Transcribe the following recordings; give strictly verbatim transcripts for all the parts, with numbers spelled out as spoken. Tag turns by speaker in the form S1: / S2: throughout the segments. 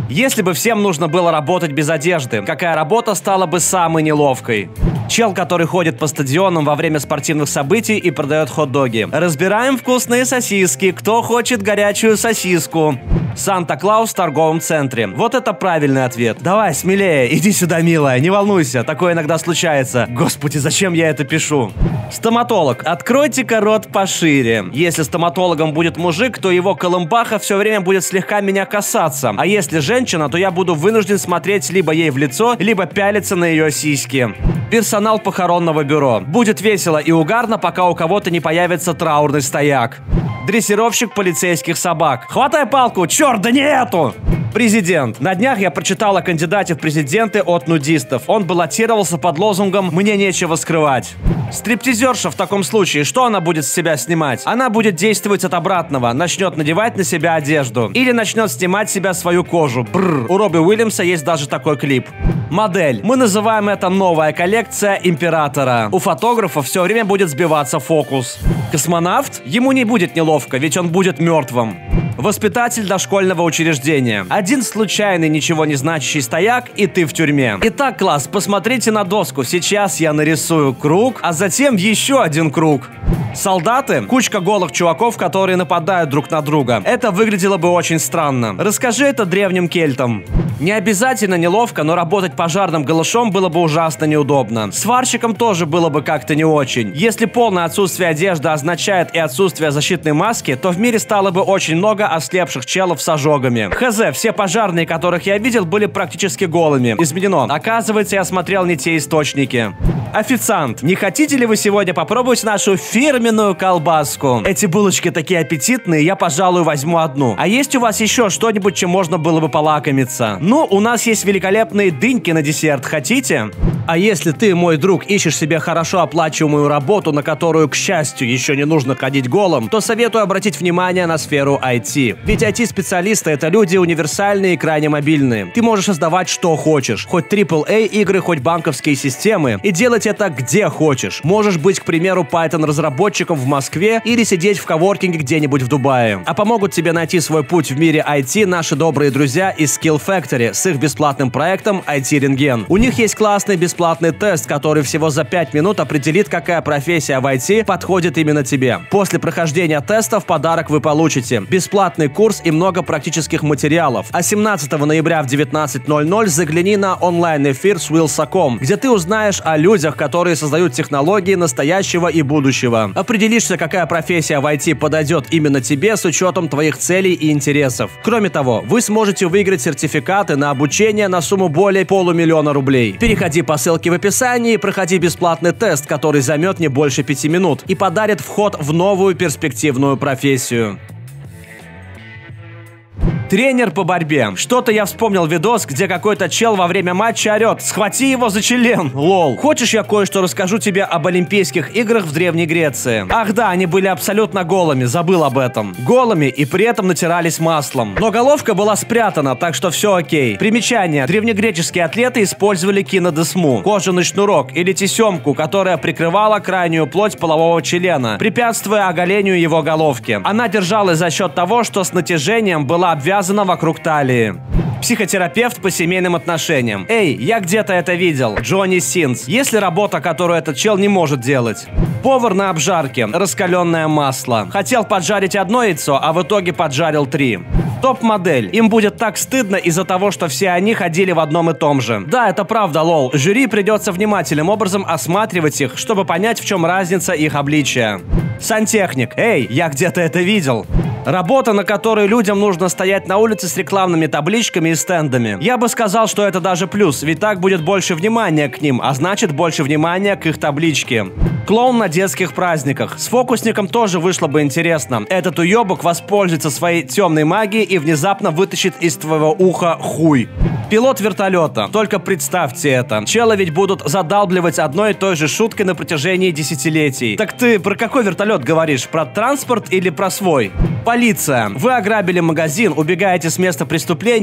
S1: Если бы всем нужно было работать без одежды, какая работа стала бы самой неловкой? Чел, который ходит по стадионам во время спортивных событий и продает хот-доги. Разбираем вкусные сосиски. Кто хочет горячую сосиску? Санта-Клаус в торговом центре. Вот это правильный ответ. Давай, смелее, иди сюда, милая, не волнуйся, такое иногда случается. Господи, зачем я это пишу? Стоматолог. Откройте-ка рот пошире. Если стоматологом будет мужик, то его колымбаха все время будет слегка меня касаться. А если женщина, то я буду вынужден смотреть либо ей в лицо, либо пялиться на ее сиськи. Персонал похоронного бюро. Будет весело и угарно, пока у кого-то не появится траурный стояк. Дрессировщик полицейских собак. Хватай палку, черт, да не эту! Президент. На днях я прочитал о кандидате в президенты от нудистов. Он баллотировался под лозунгом «Мне нечего скрывать». Стриптизерша в таком случае, что она будет с себя снимать? Она будет действовать от обратного, начнет надевать на себя одежду. Или начнет снимать с себя свою кожу. Бррр. У Робби Уильямса есть даже такой клип. Модель. Мы называем это новая коллекция императора. У фотографа все время будет сбиваться фокус. Космонавт? Ему не будет неловко, ведь он будет мертвым. Воспитатель дошкольного учреждения. Один случайный, ничего не значащий стояк, и ты в тюрьме. Итак, класс, посмотрите на доску. Сейчас я нарисую круг, а затем еще один круг. Солдаты? Кучка голых чуваков, которые нападают друг на друга. Это выглядело бы очень странно. Расскажи это древним кельтам. Не обязательно неловко, но работать пожарным голышом было бы ужасно неудобно. Сварщиком тоже было бы как-то не очень. Если полное отсутствие одежды означает и отсутствие защитной маски, то в мире стало бы очень много ослепших челов с ожогами. Хз, все пожарные, которых я видел, были практически голыми. Изменено. Оказывается, я смотрел не те источники. Официант. Не хотите ли вы сегодня попробовать нашу фирменную колбаску? Эти булочки такие аппетитные, я, пожалуй, возьму одну. А есть у вас еще что-нибудь, чем можно было бы полакомиться? Ну, у нас есть великолепные дыньки на десерт. Хотите? А если ты, мой друг, ищешь себе хорошо оплачиваемую работу, на которую, к счастью, еще не нужно ходить голым, то советую обратить внимание на сферу ай ти. Ведь ай ти-специалисты — это люди универсальные и крайне мобильные. Ты можешь создавать что хочешь. Хоть трипл эй игры, хоть банковские системы. И делать это где хочешь. Можешь быть, к примеру, Python-разработчиком в Москве или сидеть в коворкинге где-нибудь в Дубае. А помогут тебе найти свой путь в мире ай ти наши добрые друзья из Skill Factory с их бесплатным проектом ай ти-рентген. У них есть классный бесплатный тест, который всего за пять минут определит, какая профессия в ай ти подходит именно тебе. После прохождения теста в подарок вы получите бесплатный курс и много практических материалов. А семнадцатого ноября в девятнадцать ноль ноль загляни на онлайн-эфир с Wilsacom, где ты узнаешь о людях, которые создают технологии настоящего и будущего. Определишься, какая профессия в ай ти подойдет именно тебе с учетом твоих целей и интересов. Кроме того, вы сможете выиграть сертификаты на обучение на сумму более полумиллиона рублей. Переходи по ссылке в описании и проходи бесплатный тест, который займет не больше пяти минут и подарит вход в новую перспективную профессию. Тренер по борьбе. Что-то я вспомнил видос, где какой-то чел во время матча орет: «Схвати его за член, лол». Хочешь, я кое-что расскажу тебе об Олимпийских играх в Древней Греции? Ах да, они были абсолютно голыми, забыл об этом. Голыми и при этом натирались маслом. Но головка была спрятана, так что все окей. Примечание. Древнегреческие атлеты использовали кинодесму, кожаный шнурок или тесемку, которая прикрывала крайнюю плоть полового члена, препятствуя оголению его головки. Она держалась за счет того, что с натяжением была обвязана вокруг талии. Психотерапевт по семейным отношениям. Эй, я где-то это видел. Джонни Синс. Есть ли работа, которую этот чел не может делать? Повар на обжарке. Раскаленное масло. Хотел поджарить одно яйцо, а в итоге поджарил три. Топ-модель. Им будет так стыдно из-за того, что все они ходили в одном и том же. Да, это правда, лол. Жюри придется внимательным образом осматривать их, чтобы понять, в чем разница их обличия. Сантехник. Эй, я где-то это видел. Работа, на которой людям нужно стоять на улице с рекламными табличками и стендами. Я бы сказал, что это даже плюс, ведь так будет больше внимания к ним, а значит больше внимания к их табличке. Клоун на детских праздниках. С фокусником тоже вышло бы интересно. Этот уебок воспользуется своей темной магией и внезапно вытащит из твоего уха хуй. Пилот вертолета. Только представьте это. Челы ведь будут задалбливать одной и той же шуткой на протяжении десятилетий. Так ты про какой вертолет говоришь? Про транспорт или про свой? Полиция. Вы ограбили магазин, убегаете с места преступления, но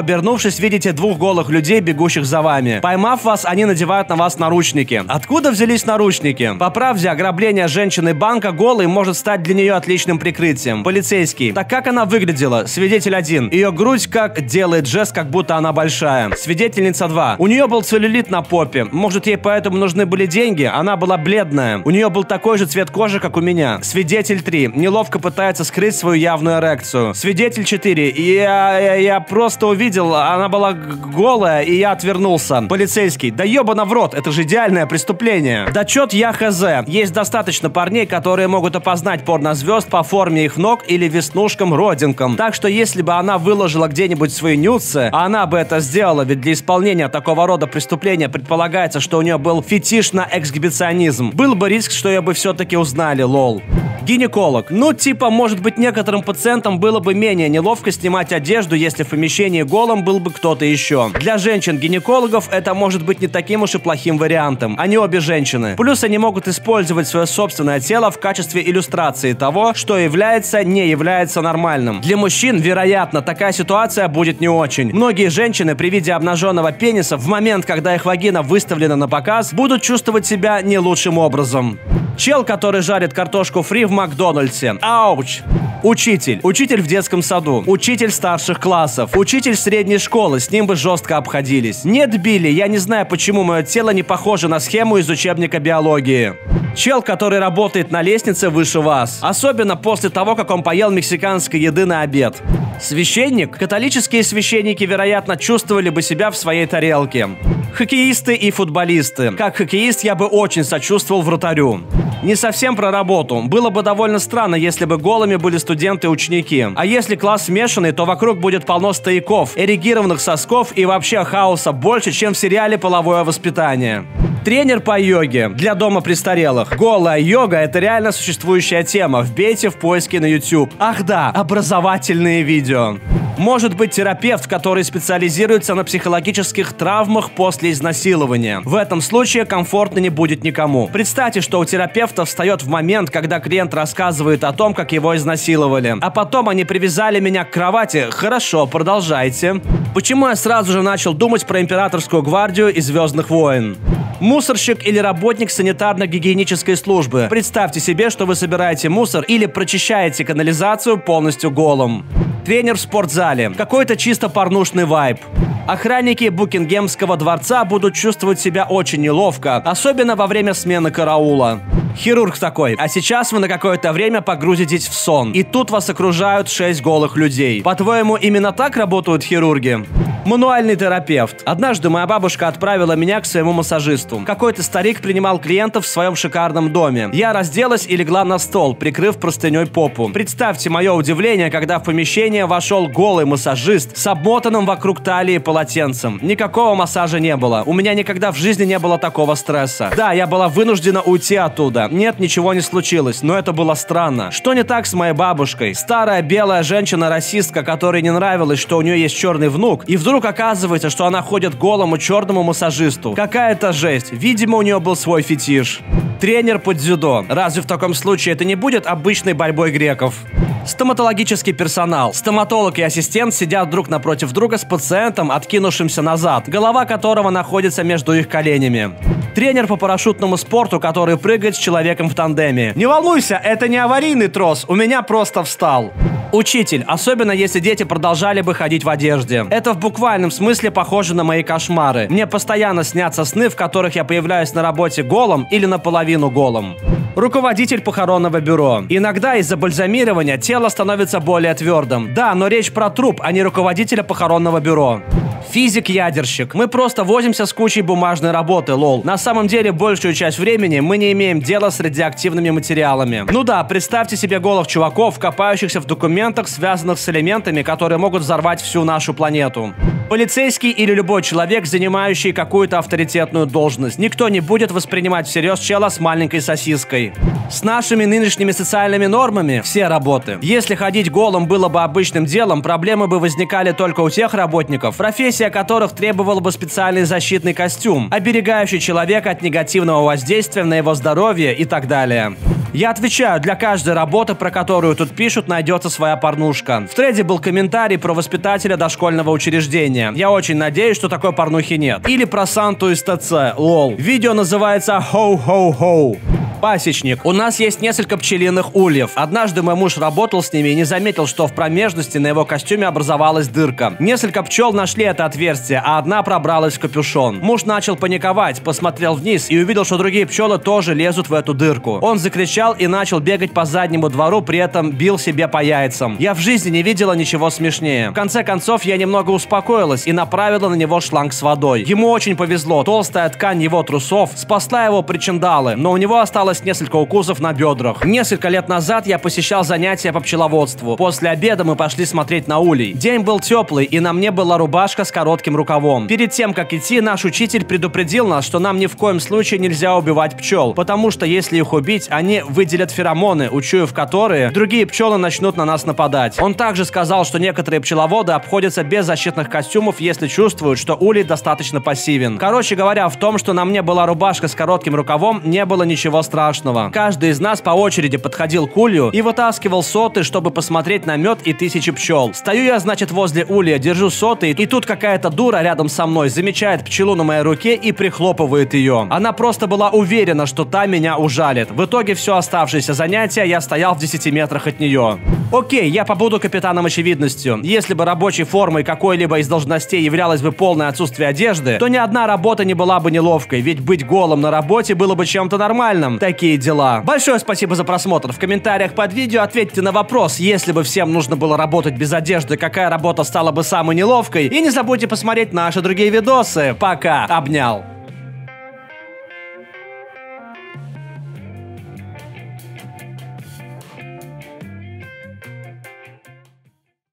S1: Обернувшись, видите двух голых людей, бегущих за вами. Поймав вас, они надевают на вас наручники. Откуда взялись наручники? По правде, ограбление женщины банка голой может стать для нее отличным прикрытием. Полицейский. Так как она выглядела? Свидетель один. Ее грудь как делает жест, как будто она большая. Свидетельница два. У нее был целлюлит на попе. Может, ей поэтому нужны были деньги? Она была бледная. У нее был такой же цвет кожи, как у меня. Свидетель три. Неловко пытается скрыть свою явную эрекцию. Свидетель четыре. Я, я, я просто увидел, она была голая, и я отвернулся. Полицейский. Да ебано в рот, это же идеальное преступление. Дочет я хз. Есть достаточно парней, которые могут опознать порнозвезд по форме их ног или веснушкам, родинкам. Так что если бы она выложила где-нибудь свои нюцы, а она бы это сделала, ведь для исполнения такого рода преступления предполагается, что у нее был фетиш на эксгибиционизм. Был бы риск, что ее бы все-таки узнали, лол. Гинеколог. Ну, типа, может быть, некоторым пациентам было бы менее неловко снимать одежду, если в помещении голым был бы кто-то еще. Для женщин-гинекологов это может быть не таким уж и плохим вариантом. Они обе женщины. Плюс они могут использовать свое собственное тело в качестве иллюстрации того, что является, не является нормальным. Для мужчин, вероятно, такая ситуация будет не очень. Многие женщины при виде обнаженного пениса в момент, когда их вагина выставлена на показ, будут чувствовать себя не лучшим образом. Чел, который жарит картошку фри в Макдональдсе. Ауч. Учитель. Учитель в детском саду. Учитель старших классов. Учитель средней школы. С ним бы жестко обходились. Нет, Билли, я не знаю, почему мое тело не похоже на схему из учебника биологии. Чел, который работает на лестнице выше вас. Особенно после того, как он поел мексиканской еды на обед. Священник. Католические священники, вероятно, чувствовали бы себя в своей тарелке. Хоккеисты и футболисты. Как хоккеист я бы очень сочувствовал вратарю. Не совсем про работу. Было бы довольно странно, если бы голыми были студенты и ученики. А если класс смешанный, то вокруг будет полно стояков, эрегированных сосков и вообще хаоса больше, чем в сериале «Половое воспитание». Тренер по йоге для дома престарелых. Голая йога – это реально существующая тема. Вбейте в поиске на YouTube. Ах да, образовательные видео. Может быть терапевт, который специализируется на психологических травмах после изнасилования. В этом случае комфортно не будет никому. Представьте, что у терапевта встает в момент, когда клиент рассказывает о том, как его изнасиловали. А потом они привязали меня к кровати. Хорошо, продолжайте. Почему я сразу же начал думать про императорскую гвардию и Звездных войн? Мусорщик или работник санитарно-гигиенической службы. Представьте себе, что вы собираете мусор или прочищаете канализацию полностью голым. Тренер в спортзале. Какой-то чисто порнушный вайб. Охранники Букингемского дворца будут чувствовать себя очень неловко, особенно во время смены караула. Хирург такой: а сейчас вы на какое-то время погрузитесь в сон, и тут вас окружают шесть голых людей. По-твоему, именно так работают хирурги? Мануальный терапевт. Однажды моя бабушка отправила меня к своему массажисту. Какой-то старик принимал клиентов в своем шикарном доме. Я разделась и легла на стол, прикрыв простыней попу. Представьте мое удивление, когда в помещение вошел голый массажист с обмотанным вокруг талии полотенцем. Никакого массажа не было. У меня никогда в жизни не было такого стресса. Да, я была вынуждена уйти оттуда. Нет, ничего не случилось, но это было странно. Что не так с моей бабушкой? Старая белая женщина-расистка, которой не нравилось, что у нее есть черный внук, и вдруг оказывается, что она ходит к голому черному массажисту. Какая-то жесть. Видимо, у нее был свой фетиш. Тренер по дзюдо. Разве в таком случае это не будет обычной борьбой греков? Стоматологический персонал. Стоматолог и ассистент сидят друг напротив друга с пациентом, откинувшимся назад, голова которого находится между их коленями. Тренер по парашютному спорту, который прыгает с человеком в тандеме. Не волнуйся, это не аварийный трос, у меня просто встал. Учитель, особенно если дети продолжали бы ходить в одежде. Это в буквальном смысле похоже на мои кошмары. Мне постоянно снятся сны, в которых я появляюсь на работе голым или наполовину голым. Руководитель похоронного бюро. Иногда из-за бальзамирования тело становится более твердым. Да, но речь про труп, а не руководителя похоронного бюро. Физик-ядерщик. Мы просто возимся с кучей бумажной работы, лол. На самом деле, большую часть времени мы не имеем дела с радиоактивными материалами. Ну да, представьте себе голых чуваков, копающихся в документах, связанных с элементами, которые могут взорвать всю нашу планету. Полицейский или любой человек, занимающий какую-то авторитетную должность. Никто не будет воспринимать всерьез чела с маленькой сосиской. С нашими нынешними социальными нормами все работы. Если ходить голым было бы обычным делом, проблемы бы возникали только у тех работников, профессий профессия которых требовала бы специальный защитный костюм, оберегающий человека от негативного воздействия на его здоровье и так далее. Я отвечаю, для каждой работы, про которую тут пишут, найдется своя порнушка. В треде был комментарий про воспитателя дошкольного учреждения. Я очень надеюсь, что такой порнухи нет. Или про Санту из ТЦ, лол. Видео называется «Хоу-хоу-хоу». Пасечник. У нас есть несколько пчелиных ульев. Однажды мой муж работал с ними и не заметил, что в промежности на его костюме образовалась дырка. Несколько пчел нашли это отверстие, а одна пробралась в капюшон. Муж начал паниковать, посмотрел вниз и увидел, что другие пчелы тоже лезут в эту дырку. Он закричал и начал бегать по заднему двору, при этом бил себе по яйцам. Я в жизни не видела ничего смешнее. В конце концов, я немного успокоилась и направила на него шланг с водой. Ему очень повезло. Толстая ткань его трусов спасла его причиндалы, но у него осталось несколько укусов на бедрах. Несколько лет назад я посещал занятия по пчеловодству. После обеда мы пошли смотреть на улей. День был теплый, и на мне была рубашка с коротким рукавом. Перед тем, как идти, наш учитель предупредил нас, что нам ни в коем случае нельзя убивать пчел, потому что если их убить, они выделят феромоны, учуяв которые, другие пчелы начнут на нас нападать. Он также сказал, что некоторые пчеловоды обходятся без защитных костюмов, если чувствуют, что улей достаточно пассивен. Короче говоря, в том, что на мне была рубашка с коротким рукавом, не было ничего страшного. Каждый из нас по очереди подходил к улью и вытаскивал соты, чтобы посмотреть на мед и тысячи пчел. Стою я, значит, возле улья, держу соты, и тут какая-то дура рядом со мной замечает пчелу на моей руке и прихлопывает ее. Она просто была уверена, что та меня ужалит. В итоге все оставшееся занятие я стоял в десяти метрах от нее. Окей, я побуду капитаном очевидностью. Если бы рабочей формой какой-либо из должностей являлось бы полное отсутствие одежды, то ни одна работа не была бы неловкой, ведь быть голым на работе было бы чем-то нормальным. Такие дела. Большое спасибо за просмотр. В комментариях под видео ответьте на вопрос, если бы всем нужно было работать без одежды, какая работа стала бы самой неловкой. И не забудьте посмотреть наши другие видосы. Пока. Обнял.